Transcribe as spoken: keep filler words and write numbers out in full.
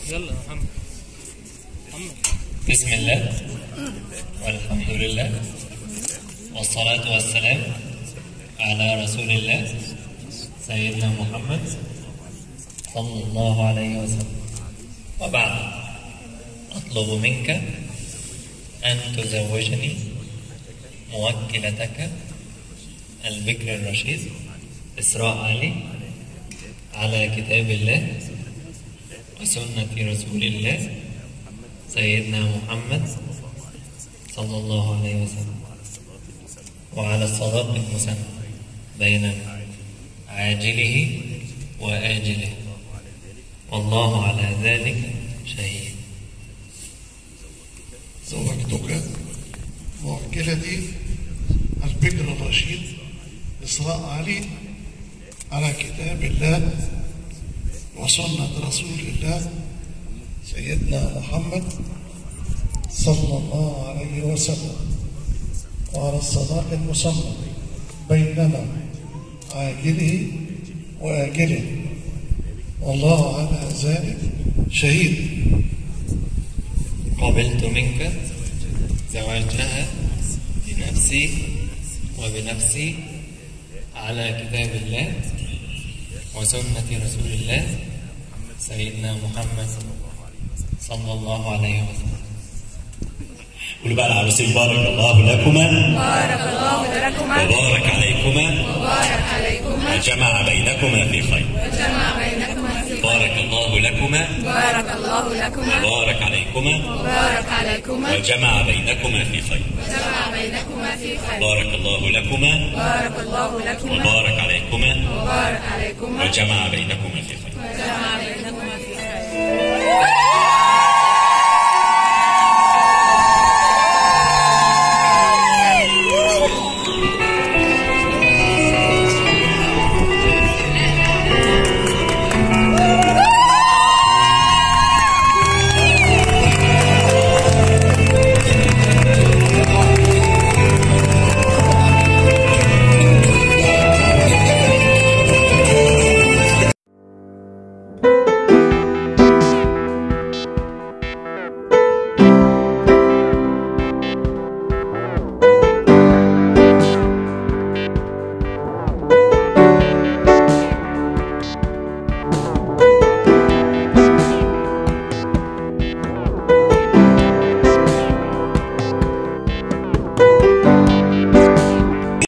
يلا محمد محمد. بسم الله والحمد لله والصلاة والسلام على رسول الله سيدنا محمد صلى الله عليه وسلم. وبعد، أطلب منك أن تزوجني موكلتك البكر الرشيد إسراء علي على كتاب الله وسنة رسول الله سيدنا محمد صلى الله عليه وسلم، وعلى الصداق المسمى بين عاجله وآجله، والله على ذلك شهيد. زوجتك موكلتي البكر الرشيد إسراء علي على كتاب الله وسنة رسول الله سيدنا محمد صلى الله عليه وسلم، وعلى الصداق المسمى بيننا عاجله وآجله، والله على ذلك شهيد. قبلت منك زواجها بنفسي وبنفسي على كتاب الله وسنة رسول الله سيدنا محمد صلى الله عليه وسلم. قولوا بقى العروسين: بارك الله لكما بارك الله لكما وبارك عليكما وبارك عليكما وجمع بينكما في خير. وجمع بينكما في خير. بارك الله لكما بارك الله لكما وبارك عليكما وبارك عليكما وجمع بينكما في خير. وجمع بينكما في خير. بارك الله لكما بارك الله لكما وبارك عليكما وبارك عليكما وجمع بينكما في خير.